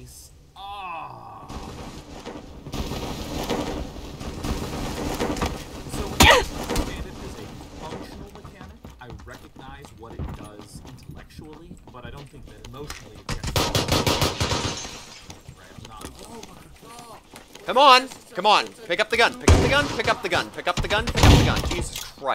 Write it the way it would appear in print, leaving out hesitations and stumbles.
face. Ah. So when I understand it as a functional mechanic, I recognize what it does intellectually, but I don't think that emotionally it gets right. I'm not. Oh my god. Come on! Come on! Pick up the gun! Pick up the gun! Pick up the gun! Pick up the gun! Pick up the gun! Jesus Christ.